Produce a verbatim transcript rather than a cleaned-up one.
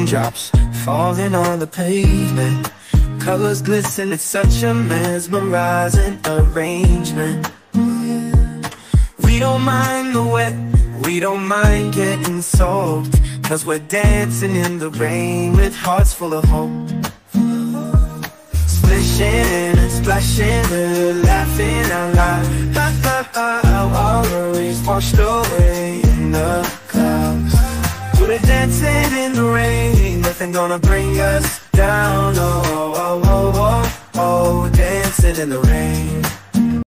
raindrops falling on the pavement. Colors glisten, it's such a mesmerizing arrangement. We don't mind the wet, we don't mind getting soaked, 'cause we're dancing in the rain with hearts full of hope. Splishin and splashin, we're laughing out loud. Ha ha ha, our worries washed away in the clouds. We're dancing in the rain, nothing gonna bring us down. Oh, oh, oh, oh, oh, oh, dancing in the rain.